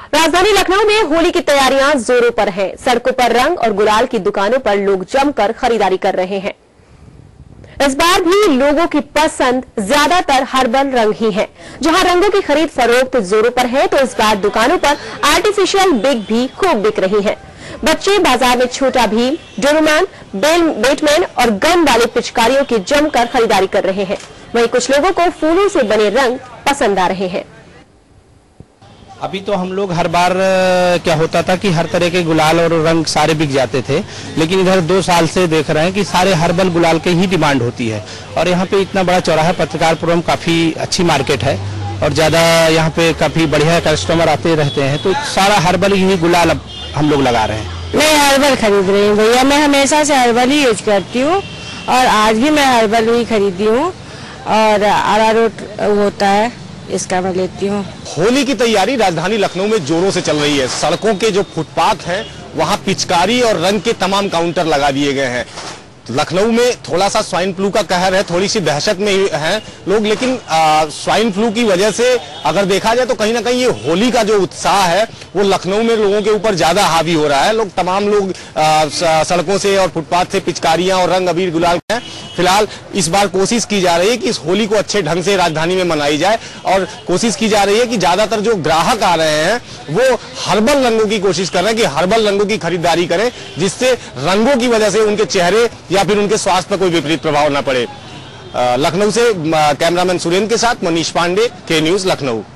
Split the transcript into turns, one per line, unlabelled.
राजधानी लखनऊ में होली की तैयारियां जोरों पर हैं। सड़कों पर रंग और गुलाल की दुकानों पर लोग जमकर खरीदारी कर रहे हैं। इस बार भी लोगों की पसंद ज्यादातर हर्बल रंग ही है। जहां रंगों की खरीद फरोख्त जोरों पर है, तो इस बार दुकानों पर आर्टिफिशियल बिग भी खूब बिक रही हैं। बच्चे बाजार में छोटा भीम, डोरेमोन, बैटमैन और गन वाली पिचकारियों की जमकर खरीदारी कर रहे हैं। वहीं कुछ लोगों को फूलों से बने रंग पसंद आ रहे हैं।
अभी तो हम लोग हर बार क्या होता था कि हर तरह के गुलाल और रंग सारे बिक जाते थे, लेकिन इधर 2 साल से देख रहे हैं कि सारे हर्बल गुलाल के ही डिमांड होती है। और यहाँ पे इतना बड़ा चौराहा पत्रकारपुरम काफी अच्छी मार्केट है और ज्यादा यहाँ पे काफी बढ़िया कस्टमर आते रहते हैं, तो सारा हर्बल ही गुलाल अब हम लोग लगा रहे हैं।
मैं हर्बल खरीद रही हूँ भैया, मैं हमेशा से हर्बल ही यूज करती हूँ और आज भी मैं हर्बल ही खरीदी हूँ और अरारोट होता है, इसका मैं लेती हूँ।
होली की तैयारी राजधानी लखनऊ में जोरों से चल रही है। सड़कों के जो फुटपाथ हैं वहां पिचकारी और रंग के तमाम काउंटर लगा दिए गए हैं। लखनऊ में थोड़ा सा स्वाइन फ्लू का कहर है, थोड़ी सी दहशत में हैं लोग, लेकिन स्वाइन फ्लू की वजह से अगर देखा जाए तो कहीं ना कहीं ये होली का जो उत्साह है वो लखनऊ में लोगों के ऊपर ज्यादा हावी हो रहा है। तमाम लोग सड़कों से और फुटपाथ से पिचकारियां और रंग अबीर गुलाल हैं। फिलहाल इस बार कोशिश की जा रही है कि इस होली को अच्छे ढंग से राजधानी में मनाई जाए और कोशिश की जा रही है कि ज्यादातर जो ग्राहक आ रहे हैं वो हर्बल रंगों की कोशिश कर रहे हैं कि हर्बल रंगों की खरीदारी करें, जिससे रंगों की वजह से उनके चेहरे या फिर उनके स्वास्थ्य पर कोई विपरीत प्रभाव न पड़े। लखनऊ से कैमरामैन सुरेंद्र के साथ मनीष पांडे, के न्यूज लखनऊ।